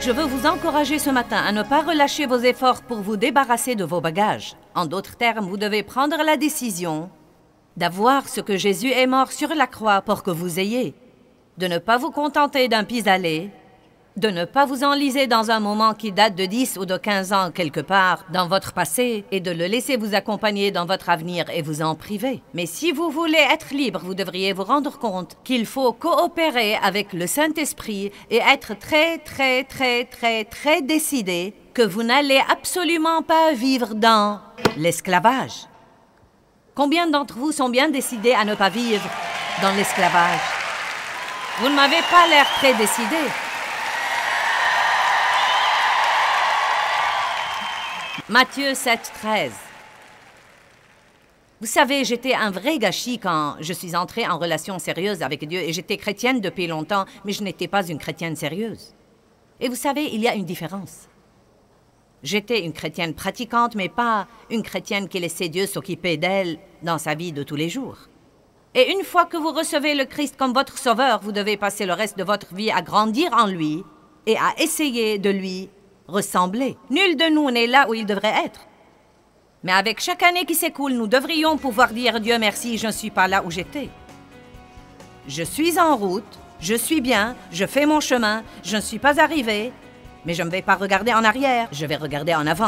Je veux vous encourager ce matin à ne pas relâcher vos efforts pour vous débarrasser de vos bagages. En d'autres termes, vous devez prendre la décision d'avoir ce que Jésus est mort sur la croix pour que vous ayez. De ne pas vous contenter d'un pis-aller, de ne pas vous enliser dans un moment qui date de 10 ou de 15 ans quelque part dans votre passé et de le laisser vous accompagner dans votre avenir et vous en priver. Mais si vous voulez être libre, vous devriez vous rendre compte qu'il faut coopérer avec le Saint-Esprit et être très décidé que vous n'allez absolument pas vivre dans l'esclavage. Combien d'entre vous sont bien décidés à ne pas vivre dans l'esclavage? Vous ne m'avez pas l'air très décidé. Matthieu 7, 13. Vous savez, j'étais un vrai gâchis quand je suis entrée en relation sérieuse avec Dieu et j'étais chrétienne depuis longtemps, mais je n'étais pas une chrétienne sérieuse. Et vous savez, il y a une différence. J'étais une chrétienne pratiquante, mais pas une chrétienne qui laissait Dieu s'occuper d'elle dans sa vie de tous les jours. Et une fois que vous recevez le Christ comme votre sauveur, vous devez passer le reste de votre vie à grandir en lui et à essayer de lui ressembler. Nul de nous n'est là où il devrait être. Mais avec chaque année qui s'écoule, nous devrions pouvoir dire « Dieu merci, je ne suis pas là où j'étais. Je suis en route, je suis bien, je fais mon chemin, je ne suis pas arrivé, mais je ne vais pas regarder en arrière, je vais regarder en avant. »